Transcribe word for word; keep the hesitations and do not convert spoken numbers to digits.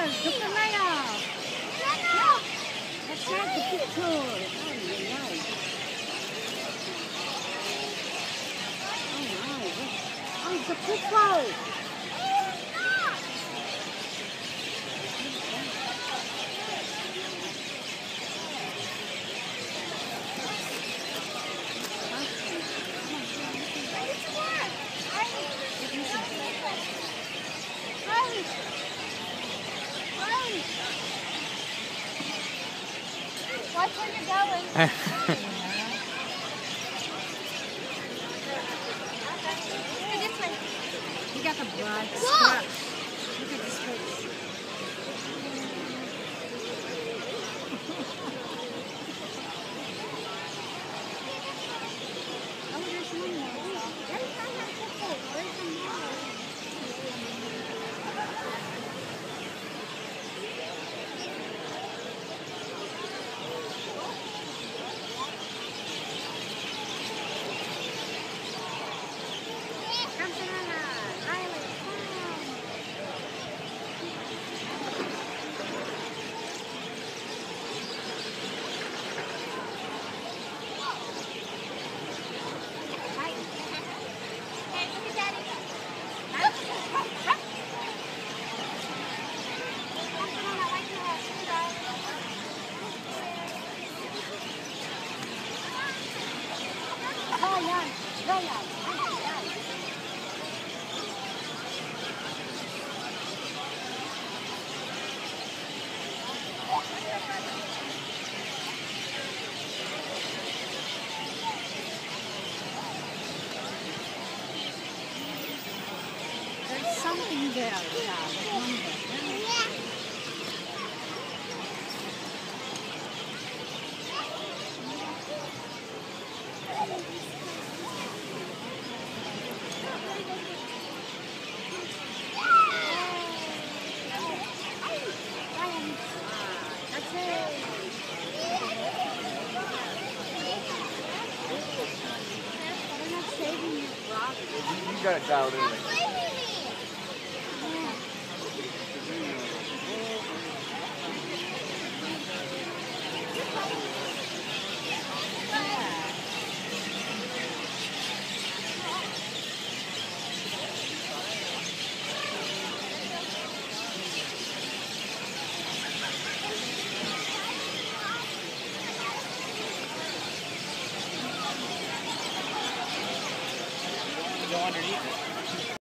Yes, look at Maya. Let's take the picture. Oh, nice. Oh, nice. Oh, it's a picture. Watch where you're going. This way. You got the blood scratch. Look at this face. Oh, there's one more. There's another picture. Where's the more? There's something there, yeah, remember. You got it dialed in. Go underneath it.